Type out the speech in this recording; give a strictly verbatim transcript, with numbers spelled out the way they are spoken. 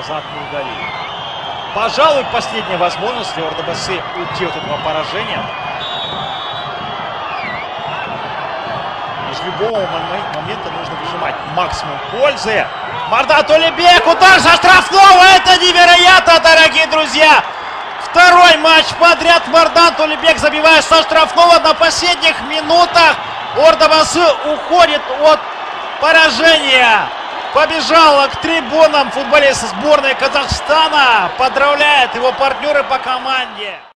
назад не удалили. Пожалуй, последняя возможность для Ордобасы уйти от этого поражения. Из любого момента нужно выжимать максимум пользы. Мардан Толебек, удар со штрафного, это невероятно, дорогие друзья! Второй матч подряд Мардан Толебек забивает со штрафного на последних минутах. Ордобасы уходит от поражения. Побежал к трибунам футболист сборной Казахстана. Поздравляет его партнеры по команде.